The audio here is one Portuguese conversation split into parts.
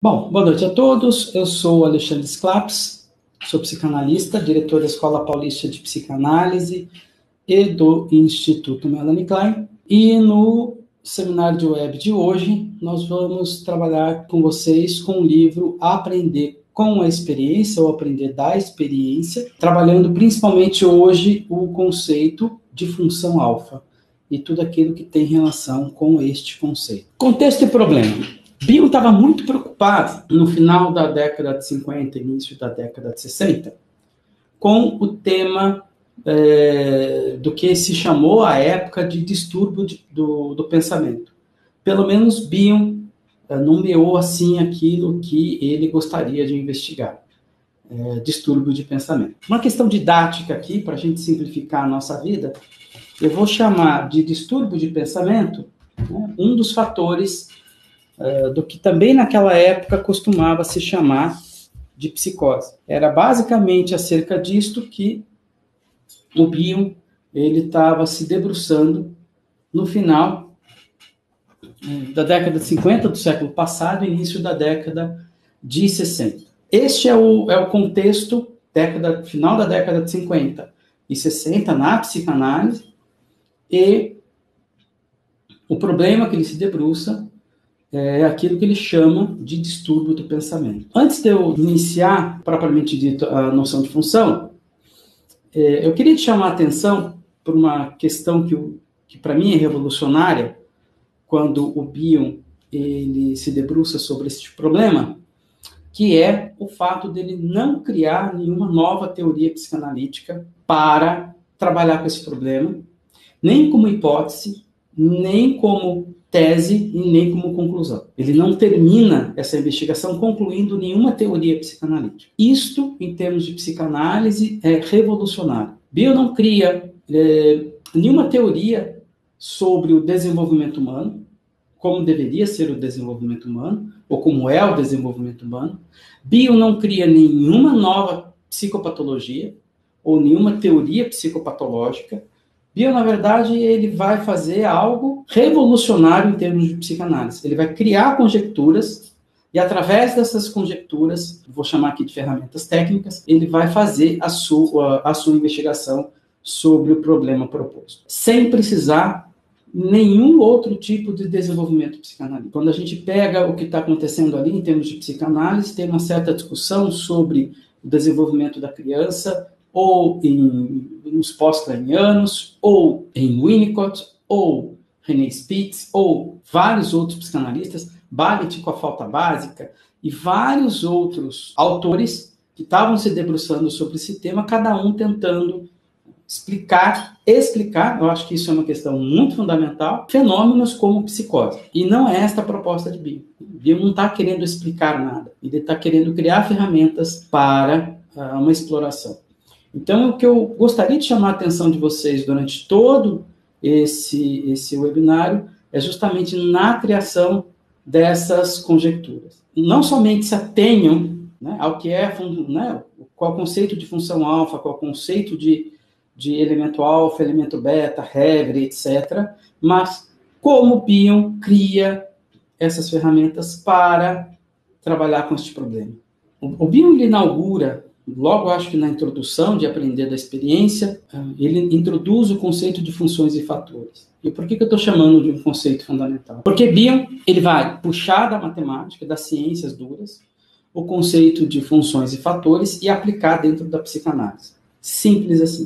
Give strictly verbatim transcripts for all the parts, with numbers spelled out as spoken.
Bom, boa noite a todos. Eu sou Alexandre Sclaps, sou psicanalista, diretor da Escola Paulista de Psicanálise e do Instituto Melanie Klein. E no seminário de web de hoje, nós vamos trabalhar com vocês com o livro Aprender com a Experiência, ou Aprender da Experiência, trabalhando principalmente hoje o conceito de função alfa e tudo aquilo que tem relação com este conceito. Contexto e problema. Bion estava muito preocupado no final da década de cinquenta, início da década de sessenta, com o tema é, do que se chamou à época de distúrbio de, do, do pensamento. Pelo menos Bion é, nomeou assim aquilo que ele gostaria de investigar. É, distúrbio de pensamento. Uma questão didática aqui, para a gente simplificar a nossa vida, eu vou chamar de distúrbio de pensamento, né, um dos fatores Uh, do que também naquela época costumava se chamar de psicose. Era basicamente acerca disto que o Bion ele estava se debruçando no final uh, da década de cinquenta do século passado, início da década de sessenta. Este é o, é o contexto, década, final da década de cinquenta e sessenta na psicanálise, e o problema que ele se debruça é aquilo que ele chama de distúrbio do pensamento. Antes de eu iniciar, propriamente dito, a noção de função, é, eu queria te chamar a atenção por uma questão que, que para mim é revolucionária, quando o Bion ele se debruça sobre esse problema, que é o fato dele não criar nenhuma nova teoria psicanalítica para trabalhar com esse problema, nem como hipótese, nem como tese e nem como conclusão. Ele não termina essa investigação concluindo nenhuma teoria psicanalítica. Isto, em termos de psicanálise, é revolucionário. Bion não cria é, nenhuma teoria sobre o desenvolvimento humano, como deveria ser o desenvolvimento humano, ou como é o desenvolvimento humano. Bion não cria nenhuma nova psicopatologia, ou nenhuma teoria psicopatológica. Bion, na verdade, ele vai fazer algo revolucionário em termos de psicanálise. Ele vai criar conjecturas e, através dessas conjecturas, vou chamar aqui de ferramentas técnicas, ele vai fazer a sua, a sua investigação sobre o problema proposto, sem precisar nenhum outro tipo de desenvolvimento psicanalítico. Quando a gente pega o que está acontecendo ali em termos de psicanálise, tem uma certa discussão sobre o desenvolvimento da criança, ou em, nos pós-kleinianos, ou em Winnicott, ou René Spitz, ou vários outros psicanalistas, Balit com a falta básica, e vários outros autores que estavam se debruçando sobre esse tema, cada um tentando explicar, explicar, eu acho que isso é uma questão muito fundamental, fenômenos como psicose. E não é esta a proposta de Bion. Bion não está querendo explicar nada, ele está querendo criar ferramentas para uh, uma exploração. Então, o que eu gostaria de chamar a atenção de vocês durante todo esse, esse webinário é justamente na criação dessas conjecturas. Não somente se atenham, né, ao que é, né, qual é o conceito de função alfa, qual é o conceito de, de elemento alfa, elemento beta, regra, etcétera, mas como Bion cria essas ferramentas para trabalhar com este problema. O, o Bion ele inaugura, logo, acho que na introdução de Aprender da Experiência, ele introduz o conceito de funções e fatores. E por que, que eu estou chamando de um conceito fundamental? Porque Bion ele vai puxar da matemática, das ciências duras, o conceito de funções e fatores e aplicar dentro da psicanálise. Simples assim.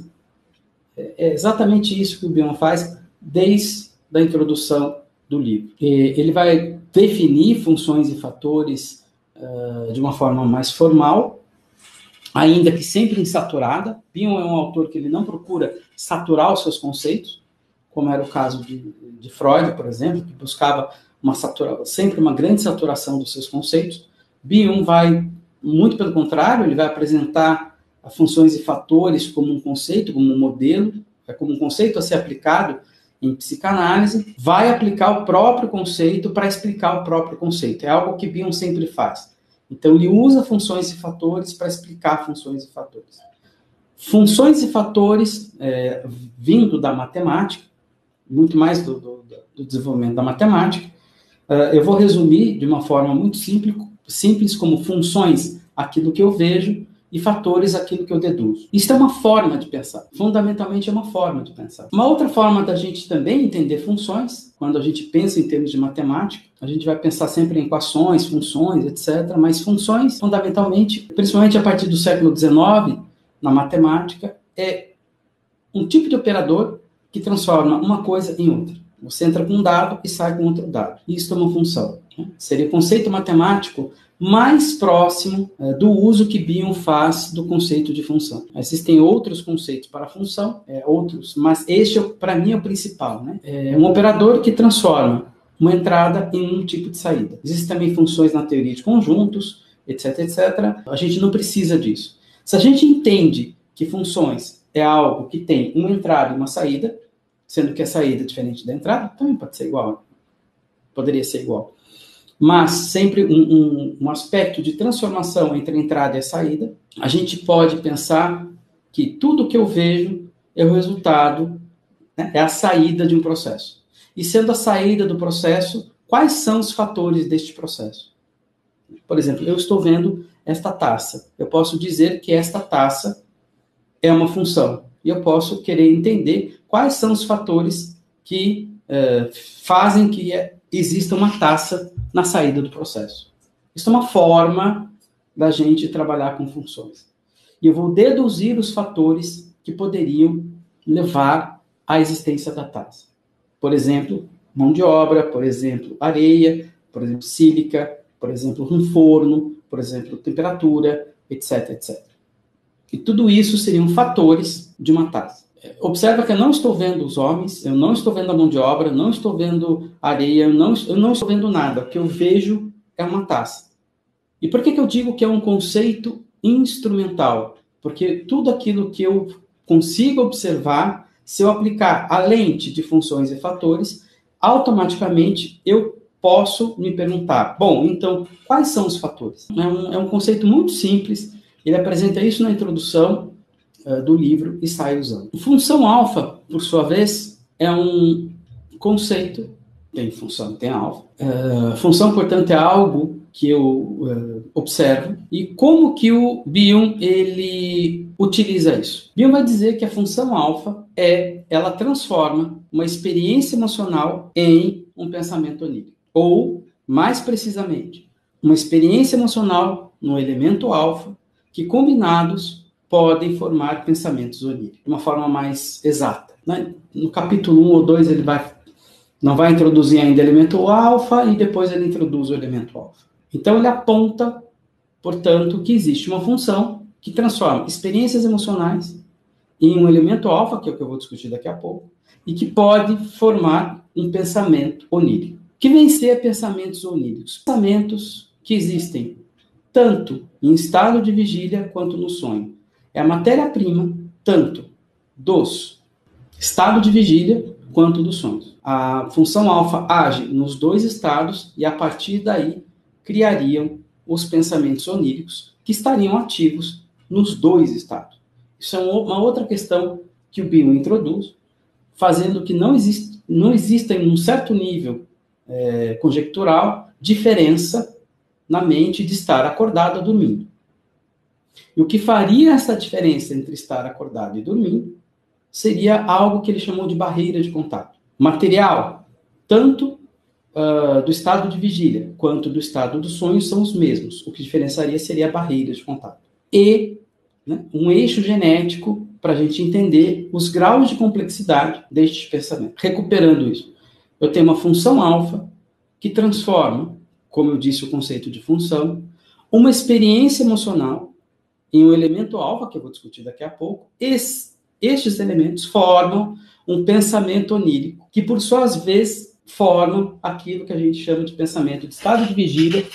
É exatamente isso que o Bion faz desde a introdução do livro. Ele vai definir funções e fatores uh, de uma forma mais formal, ainda que sempre insaturada. Bion é um autor que ele não procura saturar os seus conceitos, como era o caso de, de Freud, por exemplo, que buscava uma satura, sempre uma grande saturação dos seus conceitos. Bion vai, muito pelo contrário, ele vai apresentar funções e fatores como um conceito, como um modelo, como um conceito a ser aplicado em psicanálise, vai aplicar o próprio conceito para explicar o próprio conceito. É algo que Bion sempre faz. Então, ele usa funções e fatores para explicar funções e fatores. Funções e fatores, é, vindo da matemática, muito mais do, do, do desenvolvimento da matemática, uh, eu vou resumir de uma forma muito simples, simples como funções, aquilo que eu vejo, e fatores, aquilo que eu deduzo. Isso é uma forma de pensar. Fundamentalmente é uma forma de pensar. Uma outra forma da gente também entender funções, quando a gente pensa em termos de matemática, a gente vai pensar sempre em equações, funções, etcétera. Mas funções, fundamentalmente, principalmente a partir do século dezenove, na matemática, é um tipo de operador que transforma uma coisa em outra. Você entra com um dado e sai com outro dado. Isso é uma função. Né? Seria o conceito matemático mais próximo é, do uso que Bion faz do conceito de função. Existem outros conceitos para função, é, outros, mas este, para mim, é o principal. Né? É um operador que transforma uma entrada em um tipo de saída. Existem também funções na teoria de conjuntos, etc, etcétera. A gente não precisa disso. Se a gente entende que funções é algo que tem uma entrada e uma saída, sendo que a saída é diferente da entrada, também pode ser igual. Poderia ser igual. Mas sempre um, um, um aspecto de transformação entre a entrada e a saída, a gente pode pensar que tudo que eu vejo é o resultado, né, é a saída de um processo. E sendo a saída do processo, quais são os fatores deste processo? Por exemplo, eu estou vendo esta taça. Eu posso dizer que esta taça é uma função. E eu posso querer entender quais são os fatores que uh, fazem que exista uma taça na saída do processo. Isso é uma forma da gente trabalhar com funções. E eu vou deduzir os fatores que poderiam levar à existência da taça. Por exemplo, mão de obra, por exemplo, areia, por exemplo, sílica, por exemplo, um forno, por exemplo, temperatura, etc, etcétera. E tudo isso seriam fatores de uma taça. Observa que eu não estou vendo os homens, eu não estou vendo a mão de obra, não estou vendo areia, eu não, eu não estou vendo nada. O que eu vejo é uma taça. E por que que eu digo que é um conceito instrumental? Porque tudo aquilo que eu consigo observar, se eu aplicar a lente de funções e fatores, automaticamente eu posso me perguntar, bom, então, quais são os fatores? É um, é um conceito muito simples, ele apresenta isso na introdução uh, do livro e sai usando. Função alfa, por sua vez, é um conceito, tem função, tem alfa. Uh, função, portanto, é algo que eu uh, observo. E como que o Bion, ele utiliza isso? Bion vai dizer que a função alfa é, ela transforma uma experiência emocional em um pensamento onírico. Ou, mais precisamente, uma experiência emocional no elemento alfa, que combinados podem formar pensamentos oníricos, de uma forma mais exata. Né? No capítulo um ou dois ele vai, não vai introduzir ainda o elemento alfa e depois ele introduz o elemento alfa. Então ele aponta, portanto, que existe uma função que transforma experiências emocionais em um elemento alfa, que é o que eu vou discutir daqui a pouco, e que pode formar um pensamento onírico. O que vem ser pensamentos oníricos? Pensamentos que existem tanto em estado de vigília quanto no sonho. É a matéria-prima tanto dos estado de vigília quanto dos sonhos. A função alfa age nos dois estados e, a partir daí, criariam os pensamentos oníricos que estariam ativos nos dois estados. Isso é uma outra questão que o Bion introduz, fazendo que não exista, não exista em um certo nível é, conjectural diferença na mente de estar acordado ou dormindo. E o que faria essa diferença entre estar acordado e dormindo seria algo que ele chamou de barreira de contato. Material, tanto uh, do estado de vigília quanto do estado do sonho são os mesmos. O que diferenciaria seria a barreira de contato. E né, um eixo genético para a gente entender os graus de complexidade deste pensamento. Recuperando isso, eu tenho uma função alfa que transforma, como eu disse, o conceito de função, uma experiência emocional em um elemento alfa, que eu vou discutir daqui a pouco. Es, estes elementos formam um pensamento onírico, que por suas vezes formam aquilo que a gente chama de pensamento de estado de vigília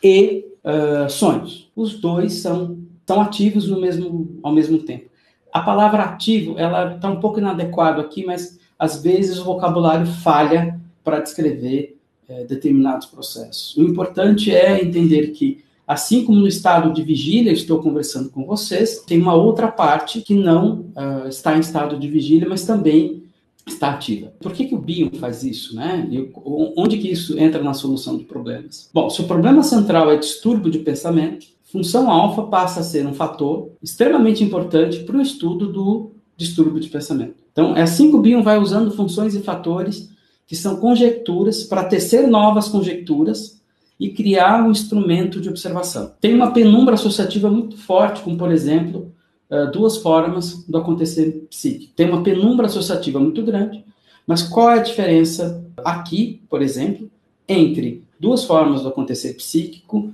e uh, sonhos. Os dois são, são ativos no mesmo, ao mesmo tempo. A palavra ativo, ela está um pouco inadequada aqui, mas às vezes o vocabulário falha para descrever é, determinados processos. O importante é entender que, assim como no estado de vigília, estou conversando com vocês, tem uma outra parte que não uh, está em estado de vigília, mas também está ativa. Por que que o Bion faz isso, né? E onde que isso entra na solução de problemas? Bom, se o problema central é distúrbio de pensamento, função alfa passa a ser um fator extremamente importante para o estudo do distúrbio de pensamento. Então, é assim que o Bion vai usando funções e fatores que são conjecturas para tecer novas conjecturas e criar um instrumento de observação. Tem uma penumbra associativa muito forte, como, por exemplo, duas formas do acontecer psíquico. Tem uma penumbra associativa muito grande, mas qual é a diferença aqui, por exemplo, entre duas formas do acontecer psíquico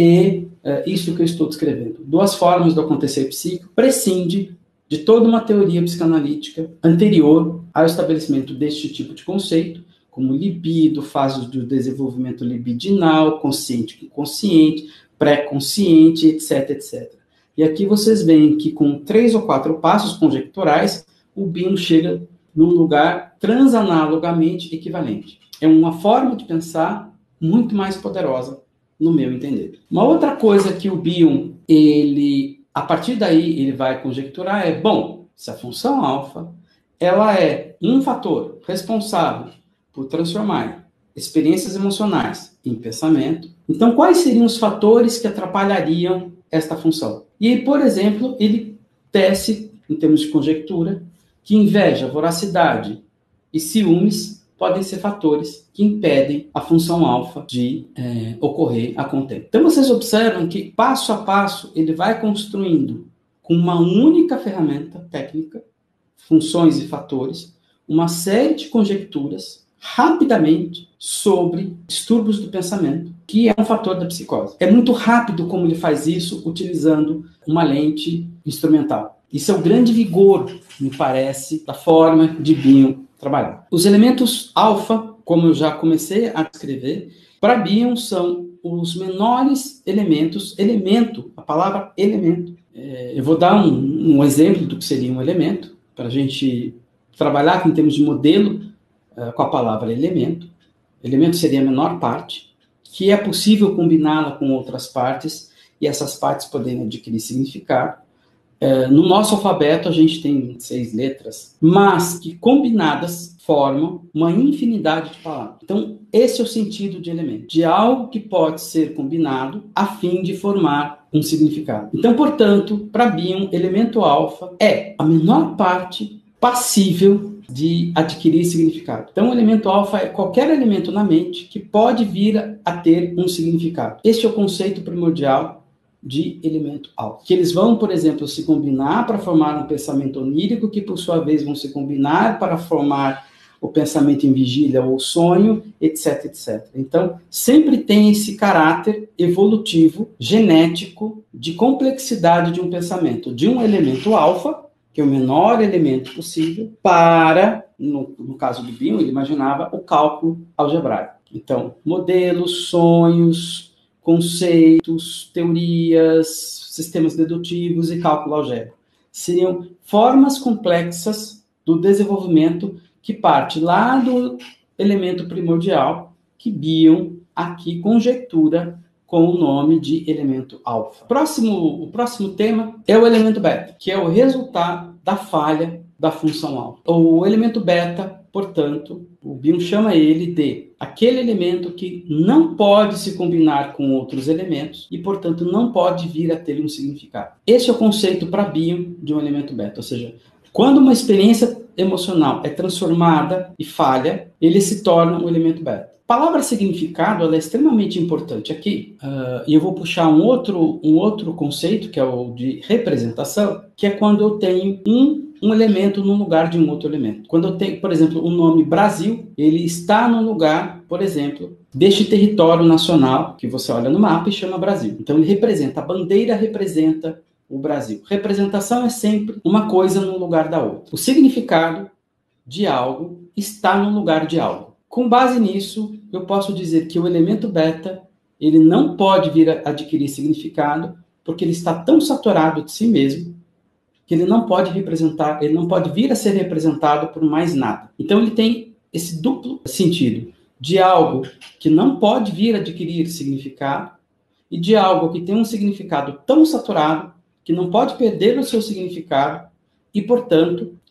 e uh, isso que eu estou descrevendo? Duas formas do acontecer psíquico prescinde de toda uma teoria psicanalítica anterior ao estabelecimento deste tipo de conceito, como libido, fases do desenvolvimento libidinal, consciente e inconsciente, pré-consciente, etc, etcétera. E aqui vocês veem que com três ou quatro passos conjecturais, o Bion chega num lugar transanalogamente equivalente. É uma forma de pensar muito mais poderosa, no meu entender. Uma outra coisa que o Bion, ele, a partir daí, ele vai conjecturar é, bom, se a função alfa, ela é um fator responsável por transformar experiências emocionais em pensamento, então quais seriam os fatores que atrapalhariam esta função? E, por exemplo, ele tece, em termos de conjectura, que inveja, voracidade e ciúmes podem ser fatores que impedem a função alfa de é, ocorrer a contento. Então, vocês observam que, passo a passo, ele vai construindo, com uma única ferramenta técnica, funções e fatores, uma série de conjecturas, rapidamente, sobre distúrbios do pensamento, que é um fator da psicose. É muito rápido como ele faz isso, utilizando uma lente instrumental. Isso é o grande vigor, me parece, da forma de Bion trabalhar. Os elementos alfa, como eu já comecei a descrever, para Bion são os menores elementos, elemento, a palavra elemento. É, eu vou dar um, um exemplo do que seria um elemento, para a gente trabalhar em termos de modelo, uh, com a palavra elemento. Elemento seria a menor parte, que é possível combiná-la com outras partes, e essas partes podem adquirir significado. É, no nosso alfabeto, a gente tem seis letras, mas que combinadas formam uma infinidade de palavras. Então, esse é o sentido de elemento, de algo que pode ser combinado a fim de formar um significado. Então, portanto, para Bion, elemento alfa é a menor parte passível de adquirir significado. Então, o elemento alfa é qualquer elemento na mente que pode vir a ter um significado. Este é o conceito primordial de elemento alfa. Que eles vão, por exemplo, se combinar para formar um pensamento onírico, que por sua vez vão se combinar para formar o pensamento em vigília ou sonho, etc, etcétera. Então, sempre tem esse caráter evolutivo, genético, de complexidade de um pensamento, de um elemento alfa, que é o menor elemento possível, para, no, no caso do Bion, ele imaginava o cálculo algebraico. Então, modelos, sonhos, conceitos, teorias, sistemas dedutivos e cálculo algébrico. Seriam formas complexas do desenvolvimento que parte lá do elemento primordial que Bion aqui conjectura com o nome de elemento alfa. Próximo, o próximo tema é o elemento beta, que é o resultado da falha da função alfa. O elemento beta, portanto, o Bion chama ele de aquele elemento que não pode se combinar com outros elementos e, portanto, não pode vir a ter um significado. Esse é o conceito para Bion de um elemento beta, ou seja, quando uma experiência emocional é transformada e falha, ele se torna um elemento beta. A palavra significado ela é extremamente importante aqui, uh, e eu vou puxar um outro, um outro conceito, que é o de representação, que é quando eu tenho um, um elemento no lugar de um outro elemento. Quando eu tenho, por exemplo, o nome Brasil, ele está no lugar, por exemplo, deste território nacional, que você olha no mapa e chama Brasil. Então, ele representa, a bandeira representa o Brasil. Representação é sempre uma coisa no lugar da outra. O significado de algo está no lugar de algo. Com base nisso, eu posso dizer que o elemento beta, ele não pode vir a adquirir significado, porque ele está tão saturado de si mesmo, que ele não pode representar, ele não pode vir a ser representado por mais nada. Então ele tem esse duplo sentido, de algo que não pode vir a adquirir significado, e de algo que tem um significado tão saturado, que não pode perder o seu significado, e, portanto,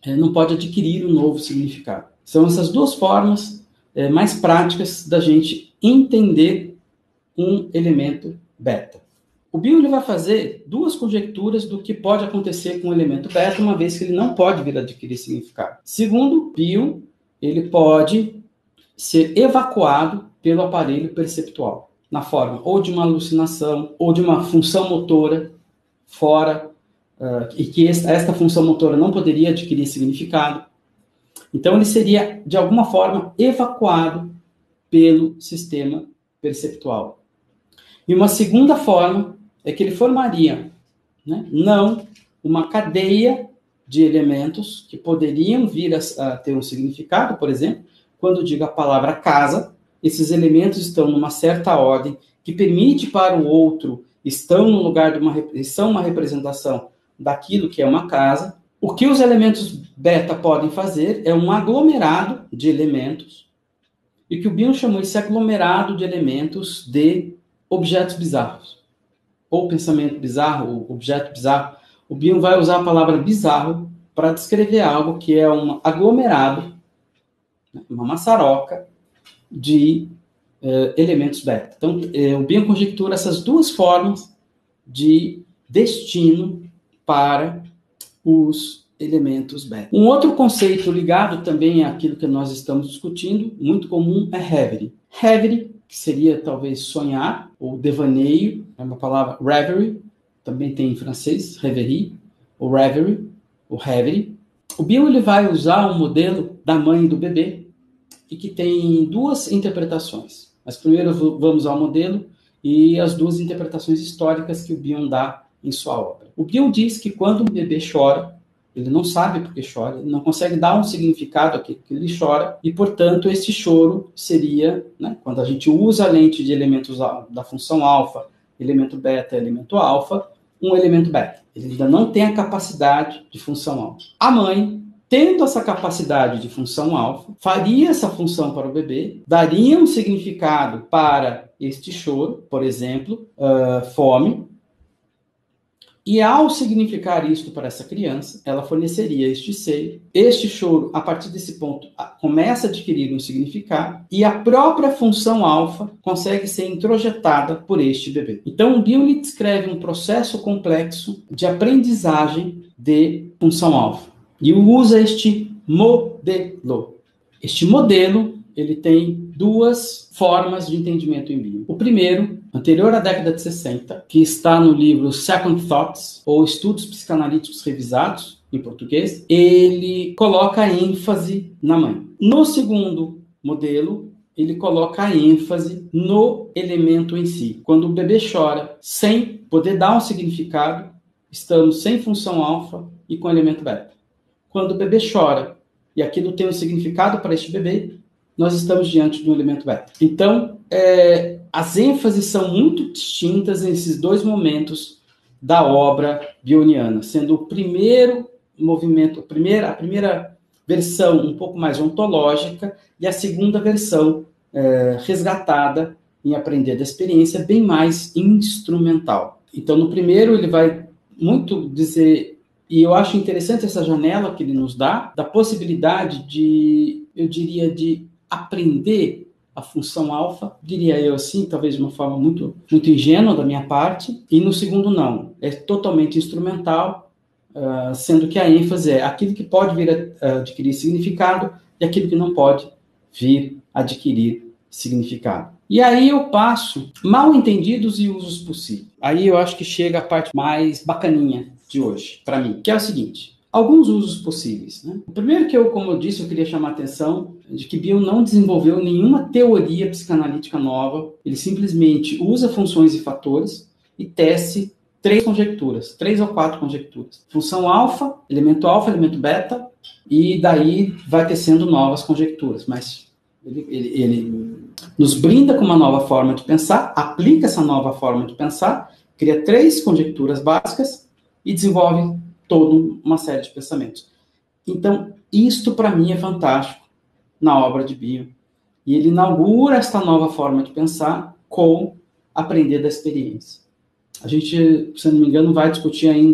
é, não pode adquirir um novo significado. São essas duas formas é, mais práticas da gente entender um elemento beta. O Bion ele vai fazer duas conjecturas do que pode acontecer com o elemento beta, uma vez que ele não pode vir a adquirir significado. Segundo Bion, ele pode ser evacuado pelo aparelho perceptual, na forma ou de uma alucinação, ou de uma função motora fora, uh, e que esta, esta função motora não poderia adquirir significado. Então, ele seria, de alguma forma, evacuado pelo sistema perceptual. E uma segunda forma é que ele formaria, né, não uma cadeia de elementos que poderiam vir a, a ter um significado, por exemplo, quando digo a palavra casa, esses elementos estão numa certa ordem que permite para o outro, estão no lugar de uma, são uma representação daquilo que é uma casa. O que os elementos beta podem fazer é um aglomerado de elementos, e que o Bion chamou esse aglomerado de elementos de objetos bizarros, ou pensamento bizarro, ou objeto bizarro. O Bion vai usar a palavra bizarro para descrever algo que é um aglomerado, uma maçaroca de uh, elementos beta. Então, uh, o Bion conjectura essas duas formas de destino para os elementos beta. Um outro conceito ligado também àquilo que nós estamos discutindo, muito comum, é reverie. Reverie, que seria talvez sonhar, ou devaneio, é uma palavra reverie, também tem em francês, reverie, ou reverie, ou reverie. O Bion ele vai usar um modelo da mãe e do bebê, e que tem duas interpretações. Mas primeiro vamos ao modelo e as duas interpretações históricas que o Bion dá em sua obra. O Bion diz que quando um bebê chora, ele não sabe por que chora, ele não consegue dar um significado àquilo que ele chora, e, portanto, esse choro seria, né, quando a gente usa a lente de elementos da função alfa, elemento beta, elemento alfa, um elemento beta. Ele ainda não tem a capacidade de função alfa. A mãe, tendo essa capacidade de função alfa, faria essa função para o bebê, daria um significado para este choro, por exemplo, uh, fome, e ao significar isto para essa criança, ela forneceria este seio. Este choro, a partir desse ponto, começa a adquirir um significado, e a própria função alfa consegue ser introjetada por este bebê. Então, o Bion descreve um processo complexo de aprendizagem de função alfa. E usa este modelo. Este modelo, ele tem duas formas de entendimento em Bion. O primeiro, anterior à década de sessenta, que está no livro Second Thoughts, ou Estudos Psicanalíticos Revisados, em português, ele coloca a ênfase na mãe. No segundo modelo, ele coloca a ênfase no elemento em si. Quando o bebê chora sem poder dar um significado, estamos sem função alfa e com elemento beta. Quando o bebê chora e aquilo tem um significado para este bebê, nós estamos diante de um elemento beta. Então, é, as ênfases são muito distintas nesses dois momentos da obra bioniana, sendo o primeiro movimento, a primeira, a primeira versão um pouco mais ontológica e a segunda versão é, resgatada em aprender da experiência, bem mais instrumental. Então, no primeiro, ele vai muito dizer, e eu acho interessante essa janela que ele nos dá, da possibilidade de, eu diria, de aprender a função alfa, diria eu assim, talvez de uma forma muito, muito ingênua da minha parte, e no segundo não, é totalmente instrumental, uh, sendo que a ênfase é aquilo que pode vir a, a adquirir significado e aquilo que não pode vir a adquirir significado. E aí eu passo mal entendidos e usos possíveis. Aí eu acho que chega a parte mais bacaninha de hoje, para mim, que é o seguinte: alguns usos possíveis, né? O primeiro que eu, como eu disse, eu queria chamar a atenção de que Bion não desenvolveu nenhuma teoria psicanalítica nova, ele simplesmente usa funções e fatores e tece três conjecturas, três ou quatro conjecturas. Função alfa, elemento alfa, elemento beta, e daí vai tecendo novas conjecturas, mas ele, ele, ele nos brinda com uma nova forma de pensar, aplica essa nova forma de pensar, cria três conjecturas básicas e desenvolve toda uma série de pensamentos. Então, isto para mim é fantástico na obra de Bion. E ele inaugura esta nova forma de pensar com aprender da experiência. A gente, se não me engano, vai discutir ainda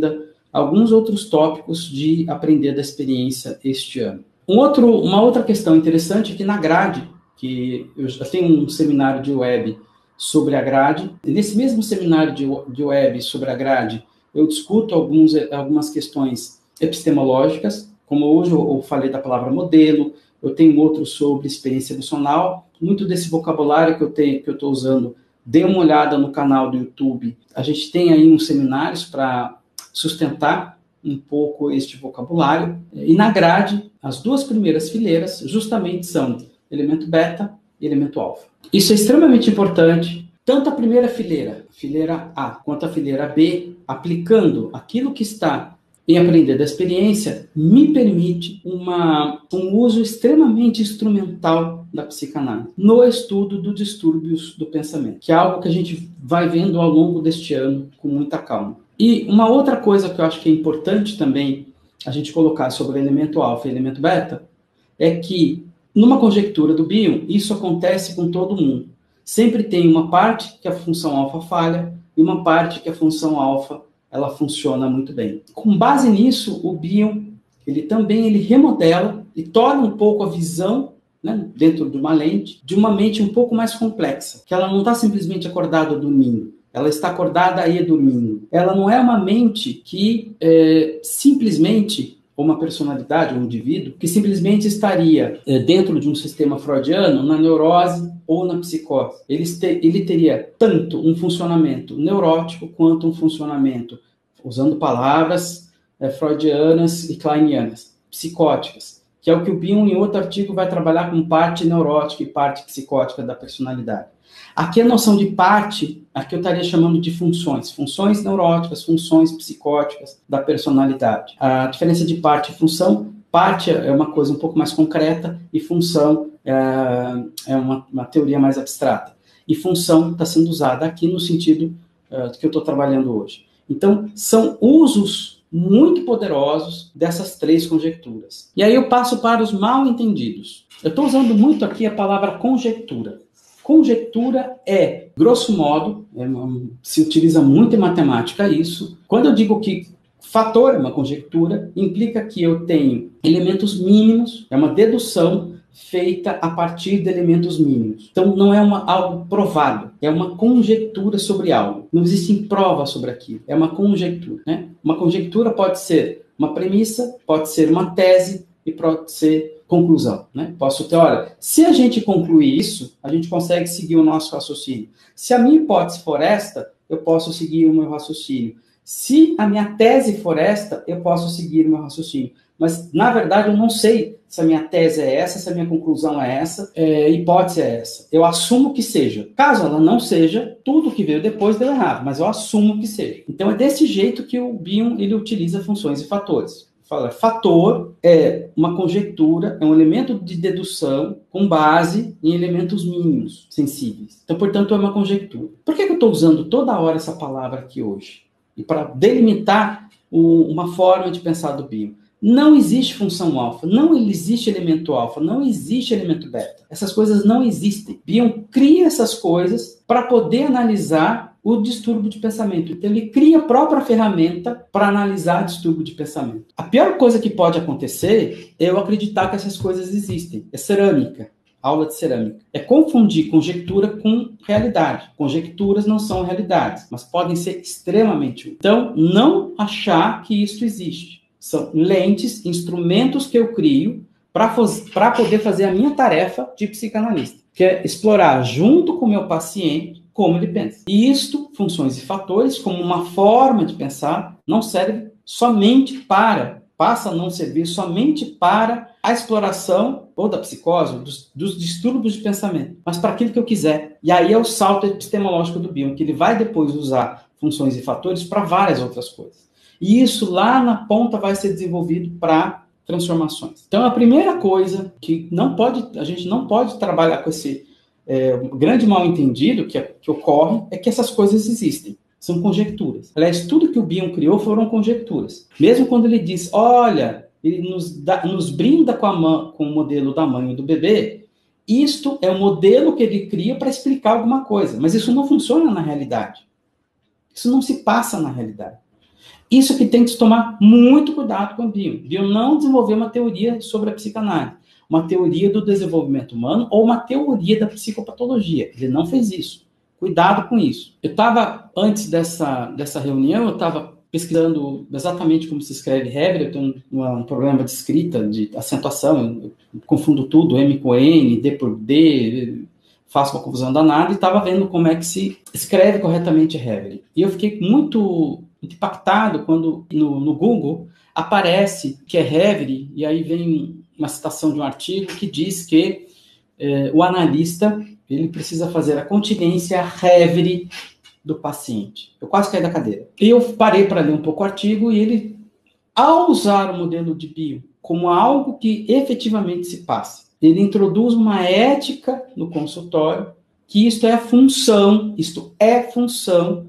alguns outros tópicos de aprender da experiência este ano. Um outro, uma outra questão interessante é que na grade, que eu já tenho um seminário de web sobre a grade, e nesse mesmo seminário de, de web sobre a grade, eu discuto alguns, algumas questões epistemológicas, como hoje eu, eu falei da palavra modelo, eu tenho outro sobre experiência emocional, muito desse vocabulário que eu tenho, que eu estou usando, dê uma olhada no canal do YouTube, a gente tem aí uns seminários para sustentar um pouco este vocabulário, e na grade, as duas primeiras fileiras justamente são elemento beta e elemento alfa. Isso é extremamente importante, tanto a primeira fileira, a fileira A, quanto a fileira B, aplicando aquilo que está em aprender da experiência, me permite uma, um uso extremamente instrumental da psicanálise no estudo dos distúrbios do pensamento, que é algo que a gente vai vendo ao longo deste ano com muita calma. E uma outra coisa que eu acho que é importante também a gente colocar sobre o elemento alfa e elemento beta é que, numa conjectura do Bion, isso acontece com todo mundo. Sempre tem uma parte que a função alfa falha e uma parte que a função alfa ela funciona muito bem. Com base nisso, o Bion ele também ele remodela e torna um pouco a visão, né, dentro de uma lente, de uma mente um pouco mais complexa, que ela não está simplesmente acordada dormindo, ela está acordada e dormindo. Ela não é uma mente que é, simplesmente, ou uma personalidade, um indivíduo, que simplesmente estaria é, dentro de um sistema freudiano, na neurose ou na psicose. Ele, te, ele teria tanto um funcionamento neurótico quanto um funcionamento, usando palavras é, freudianas e kleinianas, psicóticas, que é o que o Bion, em outro artigo, vai trabalhar com parte neurótica e parte psicótica da personalidade. Aqui a noção de parte, aqui eu estaria chamando de funções, funções neuróticas, funções psicóticas da personalidade. A diferença de parte e função, parte é uma coisa um pouco mais concreta e função é, é uma, uma teoria mais abstrata. E função está sendo usada aqui no sentido uh, que eu estou trabalhando hoje. Então, são usos muito poderosos dessas três conjecturas. E aí eu passo para os mal entendidos. Eu estou usando muito aqui a palavra conjectura. Conjectura é, grosso modo, é uma, se utiliza muito em matemática isso. Quando eu digo que fator é uma conjectura, implica que eu tenho elementos mínimos, é uma dedução feita a partir de elementos mínimos. Então, não é uma, algo provado, é uma conjectura sobre algo. Não existe prova sobre aquilo, é uma conjectura. Né? Uma conjectura pode ser uma premissa, pode ser uma tese e pode ser conclusão, né? Posso ter, olha, se a gente concluir isso, a gente consegue seguir o nosso raciocínio. Se a minha hipótese for esta, eu posso seguir o meu raciocínio. Se a minha tese for esta, eu posso seguir o meu raciocínio. Mas, na verdade, eu não sei se a minha tese é essa, se a minha conclusão é essa, é, a hipótese é essa. Eu assumo que seja. Caso ela não seja, tudo que veio depois deu errado, mas eu assumo que seja. Então, é desse jeito que o Bion ele utiliza funções e fatores. Fala, fator é uma conjectura, é um elemento de dedução com base em elementos mínimos sensíveis. Então, portanto, é uma conjectura. Por que eu estou usando toda hora essa palavra aqui hoje? E para delimitar o, uma forma de pensar do Bion. Não existe função alfa, não existe elemento alfa, não existe elemento beta. Essas coisas não existem. Bion cria essas coisas para poder analisar o distúrbio de pensamento. Então, ele cria a própria ferramenta para analisar distúrbio de pensamento. A pior coisa que pode acontecer é eu acreditar que essas coisas existem. É cerâmica, aula de cerâmica. É confundir conjectura com realidade. Conjecturas não são realidades, mas podem ser extremamente úteis. Então, não achar que isso existe. São lentes, instrumentos que eu crio para poder fazer a minha tarefa de psicanalista, que é explorar junto com o meu paciente como ele pensa. E isto, funções e fatores, como uma forma de pensar, não serve somente para, passa a não servir somente para a exploração ou da psicose, dos, dos distúrbios de pensamento, mas para aquilo que eu quiser. E aí é o salto epistemológico do Bion, que ele vai depois usar funções e fatores para várias outras coisas. E isso lá na ponta vai ser desenvolvido para transformações. Então, a primeira coisa que não pode, a gente não pode trabalhar com esse é, grande mal-entendido que, que ocorre é que essas coisas existem. São conjecturas. Aliás, tudo que o Bion criou foram conjecturas. Mesmo quando ele diz, olha, ele nos, dá, nos brinda com, a mãe, com o modelo da mãe e do bebê, isto é o modelo que ele cria para explicar alguma coisa. Mas isso não funciona na realidade. Isso não se passa na realidade. Isso que tem que se tomar muito cuidado com o Bion. Bion não desenvolveu uma teoria sobre a psicanálise, uma teoria do desenvolvimento humano ou uma teoria da psicopatologia. Ele não fez isso. Cuidado com isso. Eu estava, antes dessa, dessa reunião, eu estava pesquisando exatamente como se escreve Hever. Eu tenho um, um problema de escrita, de acentuação, eu confundo tudo, M com N, D por D, faço uma confusão danada, e estava vendo como é que se escreve corretamente Hever. E eu fiquei muito impactado quando no, no Google aparece que é Hever, e aí vem uma citação de um artigo que diz que eh, o analista ele precisa fazer a continência Hever do paciente. Eu quase caí da cadeira. E eu parei para ler um pouco o artigo, e ele, ao usar o modelo de Bion como algo que efetivamente se passa, ele introduz uma ética no consultório, que isto é a função, isto é função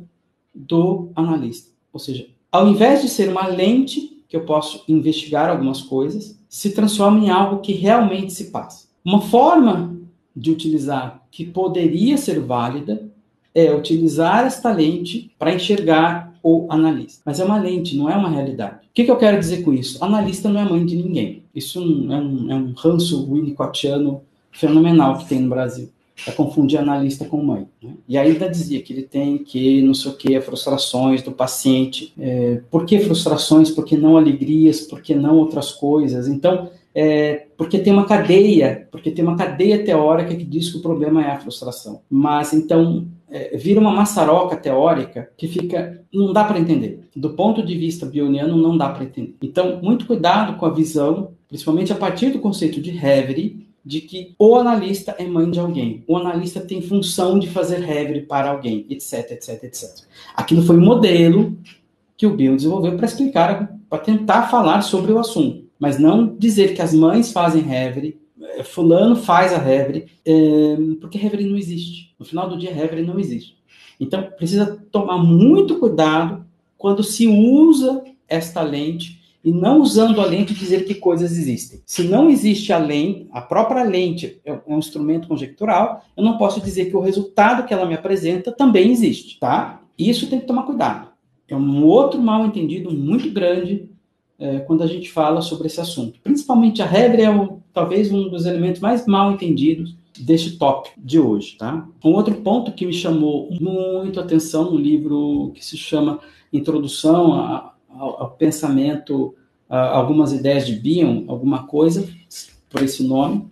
do analista. Ou seja, ao invés de ser uma lente, que eu posso investigar algumas coisas, se transforma em algo que realmente se passa. Uma forma de utilizar que poderia ser válida é utilizar esta lente para enxergar o analista. Mas é uma lente, não é uma realidade. O que, que eu quero dizer com isso? Analista não é mãe de ninguém. Isso é um, é um ranço winnicottiano fenomenal que tem no Brasil. É confundir analista com mãe. Né? E ainda dizia que ele tem que, não sei o que, frustrações do paciente. É, por que frustrações? Por que não alegrias? Por que não outras coisas? Então, é, porque tem uma cadeia, porque tem uma cadeia teórica que diz que o problema é a frustração. Mas, então, é, vira uma maçaroca teórica que fica, não dá para entender. Do ponto de vista bioniano, não dá para entender. Então, muito cuidado com a visão, principalmente a partir do conceito de Hever, de que o analista é mãe de alguém, o analista tem função de fazer Hever para alguém, etc, etc, etcétera. Aquilo foi um modelo que o Bion desenvolveu para explicar, para tentar falar sobre o assunto, mas não dizer que as mães fazem Hever, fulano faz a Hever, é, porque Hever não existe. No final do dia, Hever não existe. Então, precisa tomar muito cuidado quando se usa esta lente, e não usando a lente dizer que coisas existem. Se não existe a lente, a própria lente é um instrumento conjectural, eu não posso dizer que o resultado que ela me apresenta também existe, tá? Isso tem que tomar cuidado. É um outro mal-entendido muito grande é, quando a gente fala sobre esse assunto. Principalmente a Hever é um, talvez um dos elementos mais mal-entendidos deste tópico de hoje, tá? Um outro ponto que me chamou muito a atenção no livro que se chama Introdução a Ao, ao pensamento, a, algumas ideias de Bion, alguma coisa, por esse nome,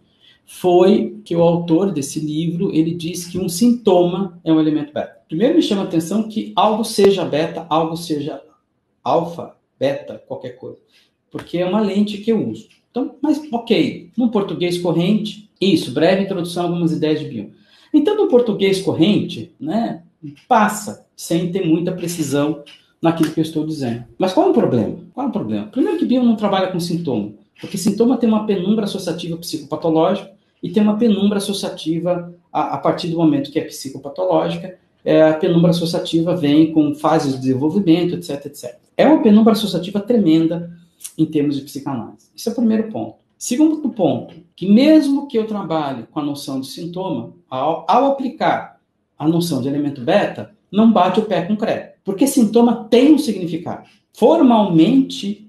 foi que o autor desse livro, ele diz que um sintoma é um elemento beta. Primeiro me chama a atenção que algo seja beta, algo seja alfa, beta, qualquer coisa, porque é uma lente que eu uso. Então, mas ok, no português corrente, isso, breve introdução a algumas ideias de Bion. Então, no português corrente, né, passa, sem ter muita precisão naquilo que eu estou dizendo. Mas qual é o problema? Qual é o problema? Primeiro que Bion não trabalha com sintoma, porque sintoma tem uma penumbra associativa psicopatológica e tem uma penumbra associativa a, a partir do momento que é psicopatológica, é, a penumbra associativa vem com fases de desenvolvimento, etc, etcétera. É uma penumbra associativa tremenda em termos de psicanálise. Esse é o primeiro ponto. Segundo ponto, que mesmo que eu trabalhe com a noção de sintoma, ao, ao aplicar a noção de elemento beta, não bate o pé com credo. Porque sintoma tem um significado. Formalmente,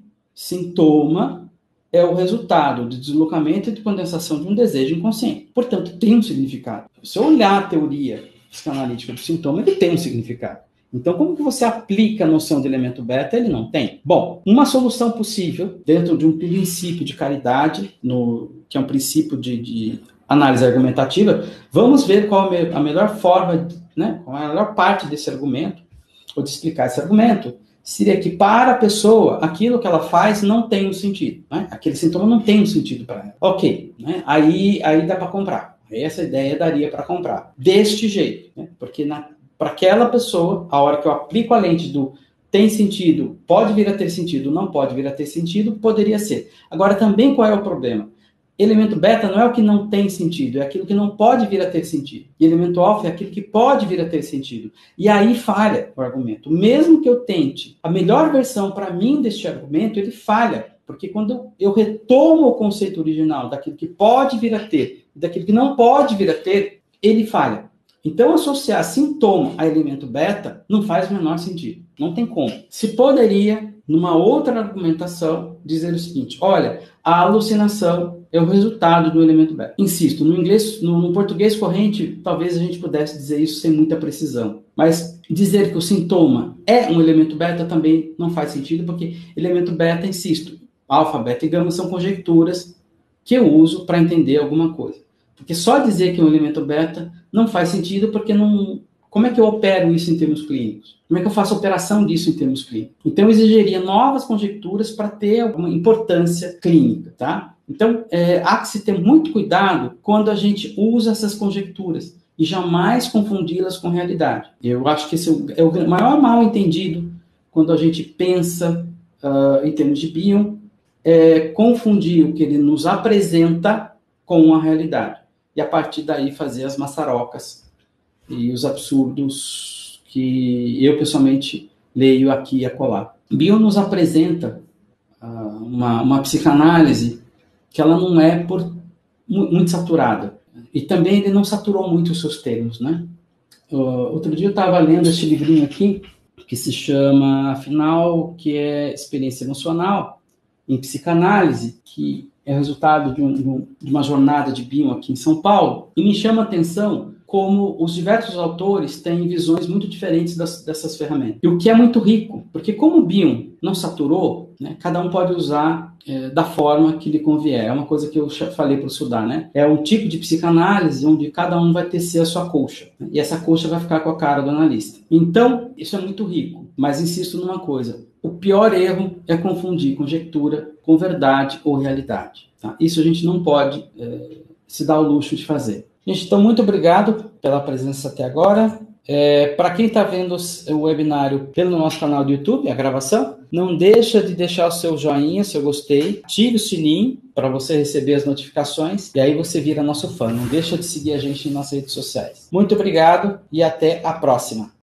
sintoma é o resultado de deslocamento e de condensação de um desejo inconsciente. Portanto, tem um significado. Se eu olhar a teoria psicanalítica do sintoma, ele tem um significado. Então, como que você aplica a noção de elemento beta? Ele não tem. Bom, uma solução possível, dentro de um princípio de caridade, no, que é um princípio de, de análise argumentativa, vamos ver qual a melhor forma, né, qual a melhor parte desse argumento, ou de explicar esse argumento, seria que para a pessoa, aquilo que ela faz não tem um sentido. Né? Aquele sintoma não tem um sentido para ela. Ok, né? aí, aí dá para comprar. Essa ideia daria para comprar. Deste jeito. Né? Porque para aquela pessoa, a hora que eu aplico a lente do tem sentido, pode vir a ter sentido, não pode vir a ter sentido, poderia ser. Agora, também qual é o problema? Elemento beta não é o que não tem sentido, é aquilo que não pode vir a ter sentido. E elemento alfa é aquilo que pode vir a ter sentido. E aí falha o argumento. Mesmo que eu tente a melhor versão para mim deste argumento, ele falha. Porque quando eu retomo o conceito original daquilo que pode vir a ter, daquilo que não pode vir a ter, ele falha. Então, associar sintoma a elemento beta não faz o menor sentido. Não tem como. Se poderia, numa outra argumentação, dizer o seguinte: olha, a alucinação é o resultado do elemento beta. Insisto, no inglês, no, no português corrente, talvez a gente pudesse dizer isso sem muita precisão. Mas dizer que o sintoma é um elemento beta também não faz sentido, porque elemento beta, insisto, alfa, beta e gama são conjecturas que eu uso para entender alguma coisa. Porque só dizer que é um elemento beta não faz sentido, porque não... Como é que eu opero isso em termos clínicos? Como é que eu faço a operação disso em termos clínicos? Então, eu exigiria novas conjecturas para ter alguma importância clínica, tá? Então, é, há que se ter muito cuidado quando a gente usa essas conjecturas e jamais confundi-las com realidade. Eu acho que esse é o maior mal entendido quando a gente pensa uh, em termos de Bion, é confundir o que ele nos apresenta com a realidade. E a partir daí fazer as maçarocas e os absurdos que eu pessoalmente leio aqui e acolá. Bion nos apresenta uh, uma, uma psicanálise que ela não é por, muito saturada. E também ele não saturou muito os seus termos, né? Uh, outro dia eu estava lendo este livrinho aqui, que se chama, afinal, que é Experiência Emocional em Psicanálise, que é resultado de, um, de uma jornada de Bion aqui em São Paulo, e me chama a atenção como os diversos autores têm visões muito diferentes das, dessas ferramentas. E o que é muito rico, porque como o Bion não saturou, né, cada um pode usar é, da forma que lhe convier. É uma coisa que eu falei para estudar, né? É um tipo de psicanálise onde cada um vai tecer a sua colcha, né, e essa colcha vai ficar com a cara do analista. Então, isso é muito rico, mas insisto numa coisa: o pior erro é confundir conjectura com verdade ou realidade. Tá? Isso a gente não pode é, se dar o luxo de fazer. Gente, então, muito obrigado pela presença até agora. É, para quem está vendo o webinário pelo nosso canal do YouTube, a gravação, não deixa de deixar o seu joinha, seu gostei, ative o sininho para você receber as notificações e aí você vira nosso fã. Não deixa de seguir a gente nas redes sociais. Muito obrigado e até a próxima.